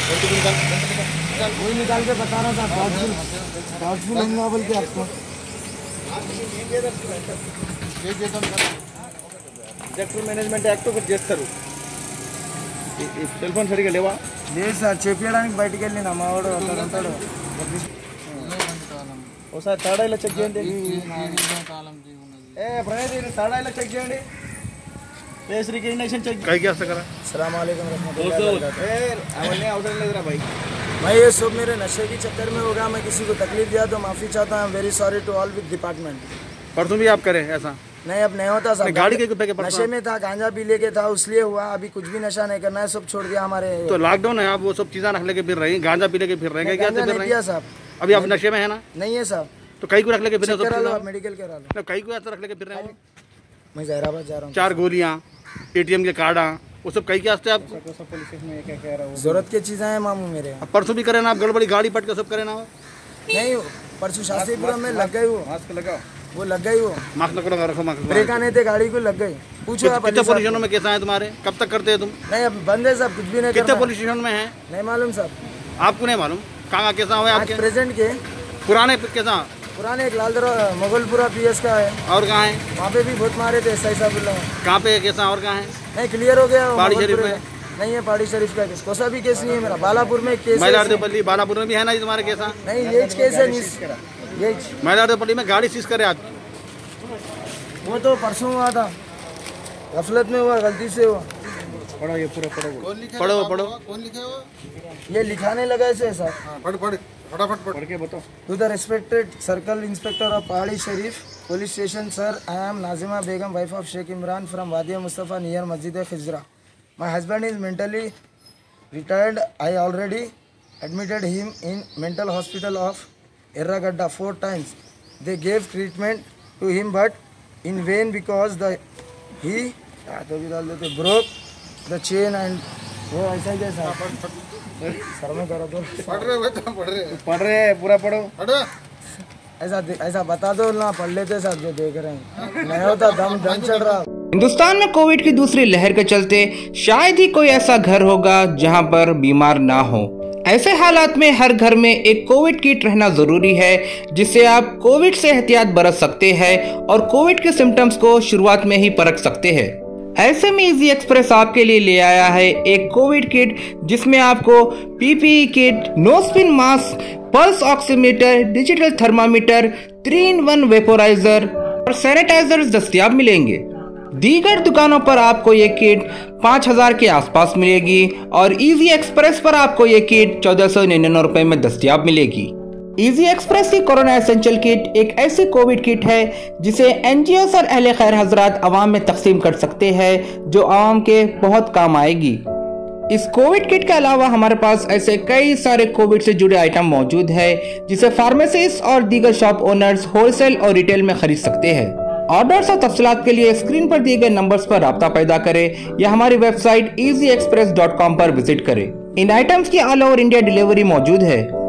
वही निकाल के बता रहा था, डाउटफुल होगा बोल के आपको। డిజాస్టర్ మేనేజ్మెంట్ యాక్ట్ ఒకటి చేస్తారు. ఈ సెల్ ఫోన్ సరిగా లేవా? లేదు సార్, చెప్పడానికి బయటికి వెళ్ళిన మా వాడు అక్కడ ఉంటాడు. ఒకసారి థర్డ్ ఐలో చెక్ చేయండి. ప్రణయ్ థర్డ్ ఐలో చెక్ చేయండి. फेस रिकग्निशन चेक कहीं क्या करा. अस्सलाम वालेकुम रहमतुल्लाहि व बरकातहू. అవన్నీ అవసరం లేదురా भाई. मैं ये सब मेरे नशे के चक्कर में होगा, मैं किसी को तकलीफ दिया तो माफ़ी चाहता हूँ. Very sorry to all with department. परसों भी आप करें ऐसा? नहीं, अब नहीं होता साहब. गाड़ी के नशे में था, गांजा पी लेके था, इसलिए हुआ. अभी कुछ भी नशा नहीं करना है, सब छोड़ दिया हमारे. तो लॉकडाउन है, आप वो सब चीज़ें रख लेके फिर रहे हैं, गांजा पी लेके फिर रहे हैं क्या? नहीं साहब, अभी आप नशे में है ना? नहीं है साहब. तो कहीं को रख लेके फिर मेडिकल करा लो. कहीं को ऐसा रख लेके फिर रहे हैं? मैं जहराबाद जा रहा हूँ. 4 गोलियाँ, ATM के कार्ड, वो सब कहीं क्या आप जरूरत की चीज़ें हैं मामू मेरे. परसों भी करें ना आप गड़बड़ी, गाड़ी पट के सब करें ना? नहीं, परसों शास्त्रीपुरम में लग गई. मास्क लगाओ. वो लग गई. वो मास्क लगा रखो. मास्क ब्रेक आने थे, गाड़ी को लग गई. पूछो आप. कितने पुलिस स्टेशनों में केस आए तुम्हारे? कब तक करते हैं तुम? नहीं, अब बंद है साहब, कुछ भी नहीं. कितने पुलिस स्टेशन में है? नहीं मालूम साहब. आपको नहीं मालूम कहाँ केस हुए आपके? प्रेजेंट के पुराने केस? पुराने एक लाल दरवाजा मुगलपुरा PS का है. और कहाँ है? वहाँ पे भी बहुत मारे थे SI साहब. कहाँ पे केस और कहाँ है? नहीं, क्लियर हो गया. पहाड़ी शरीफ में नहीं है. पहाड़ी शरीफ का केस कोसा भी केस नहीं है मेरा. बालापुर में केस है. मैलारदेपल्ली बालापुर में भी है ना तुम्हारे केस? नहीं, ये केस है. ये मैलारदेपल्ली में गाड़ी सीज करे आपकी. वो तो परसों हुआ था, गफलत में हुआ, गलती से हुआ. पढ़ो ये पूरा पढ़ो. पढ़ो. कौन लिखे हो? ये लिखाने लगा ऐसे सर. पढ़ फटाफट पढ़ के बताओ. To the respected circle inspector of Pahadi Sharif police station sir, I am Nazima Begum, wife of Sheikh Imran from Wadia Mustafa near Masjid Khizra. My husband is mentally retired. I already admitted him in mental hospital of Erragadda 4 times. They gave treatment to him but in vain because he तो भी डाल देते broke the chain and वो ऐसा जैसा. Sir में करो तो. पढ़ रहे पूरा पढ़ो. ऐसा बता दो ना, पढ़ लेते सब जो देख रहे हैं. नहीं होता, दम चढ़ रहा. हिंदुस्तान में कोविड की दूसरी लहर के चलते शायद ही कोई ऐसा घर होगा जहां पर बीमार ना हो. ऐसे हालात में हर घर में एक कोविड किट रहना जरूरी है, जिससे आप कोविड से एहतियात बरत सकते हैं और कोविड के सिम्टम्स को शुरुआत में ही परख सकते हैं. ऐसे में इजी एक्सप्रेस आपके लिए ले आया है एक कोविड किट, जिसमें आपको PPE किट, नोस्पिन mask, pulse oximeter, digital thermometer, 3-in-1 vaporiser और सैनिटाइजर दस्तयाब मिलेंगे. दीगर दुकानों पर आपको ये किट 5000 के आसपास मिलेगी और इजी एक्सप्रेस पर आपको ये किट 1499 रुपए में दस्तयाब मिलेगी. इजी एक्सप्रेस की कोरोना एसेंशियल किट एक ऐसी कोविड किट है जिसे NGOs और अहले खैर हजरात आवाम में तकसीम कर सकते हैं, जो आवाम के बहुत काम आएगी. इस कोविड किट के अलावा हमारे पास ऐसे कई सारे कोविड से जुड़े आइटम मौजूद है, जिसे फार्मेसिस्ट और दीगर शॉप ओनर्स होलसेल और रिटेल में खरीद सकते हैं. ऑर्डर्स और तफसीलात के लिए स्क्रीन पर दिए गए नंबर्स पर राब्ता पैदा करें या हमारी वेबसाइट easyexpress.com पर विजिट करें. इन आइटम्स की ऑल ओवर इंडिया डिलीवरी मौजूद है.